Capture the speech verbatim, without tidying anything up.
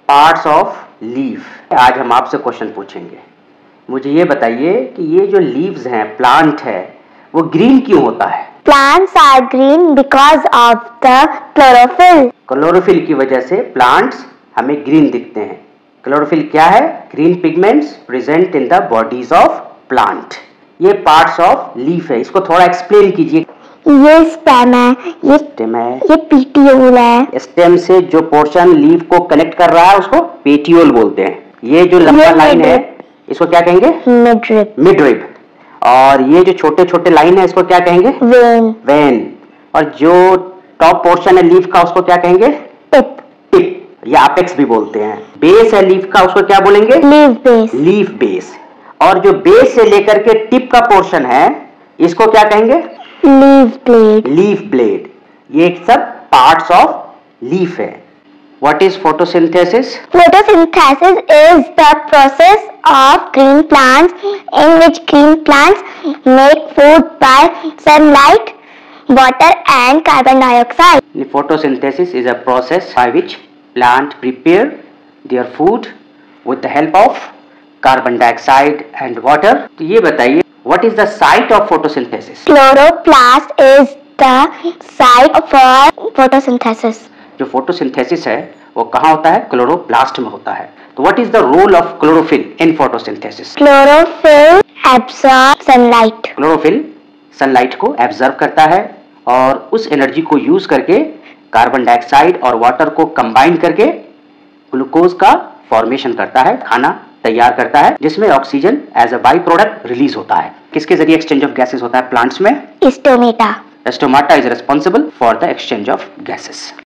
Parts of leaf. आज हम आपसे क्वेश्चन पूछेंगे। मुझे ये बताइए कि ये जो लीव्स हैं, प्लांट है, वो ग्रीन क्यों होता है? Plants are green because of the chlorophyll. Chlorophyll की वजह से प्लांट्स हमें ग्रीन दिखते हैं। क्लोरोफिल क्या है? Green pigments present in the bodies of plant. ये पार्ट्स ऑफ लीफ है, इसको थोड़ा एक्सप्लेन कीजिए। ये स्टेम है, ये स्टेम है, ये पेटियोल है। स्टेम से जो पोर्शन लीफ को कनेक्ट कर रहा है उसको पेटियोल बोलते हैं। ये जो लंबा लाइन है इसको क्या कहेंगे? मिडरिब। मिडरिब। और ये जो छोटे छोटे लाइन है इसको क्या कहेंगे? वेन। वेन। और जो टॉप पोर्शन है लीफ का उसको क्या कहेंगे? टिप। टिप या अपेक्स भी बोलते हैं। बेस है लीफ का, उसको क्या बोलेंगे? Leaf base. Leaf base. और जो बेस से लेकर के टिप का पोर्शन है इसको क्या कहेंगे? Leaf blade. Leaf blade. ये सब पार्ट्स ऑफ लीफ है। What is photosynthesis? Photosynthesis is the process of green plants in which green plants make food by sunlight, water and carbon dioxide. Photosynthesis is a process by which plant prepare their food with the help of carbon dioxide and water. तो ये बताइए, what is the site of photosynthesis? Chloroplast is the site for photosynthesis. जो photosynthesis है वो कहाँ होता है? Chloroplast में होता है। तो what is the role of chlorophyll in photosynthesis? Chlorophyll absorb sunlight. Chlorophyll sunlight को एब्जॉर्ब करता है और उस एनर्जी को यूज करके कार्बन डाइऑक्साइड और वाटर को कंबाइन करके ग्लूकोज का फॉर्मेशन करता है, खाना तैयार करता है, जिसमें oxygen as a by product release होता है। किसके जरिए एक्सचेंज ऑफ गैसेस होता है प्लांट्स में? Stomata. Stomata is responsible for the exchange of gases.